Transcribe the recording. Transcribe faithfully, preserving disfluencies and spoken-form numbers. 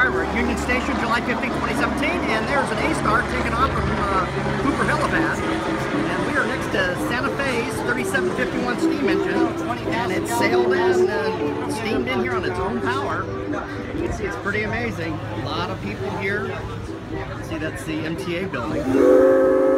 Star. We're at Union Station, July fifteenth, twenty seventeen, and there's an A-Star taking off from uh, Cooper Helipad. And we are next to Santa Fe's thirty-seven fifty-one steam engine, and it's sailed in and steamed in here on its own power. You can see it's pretty amazing. A lot of people here. See, that's the M T A building.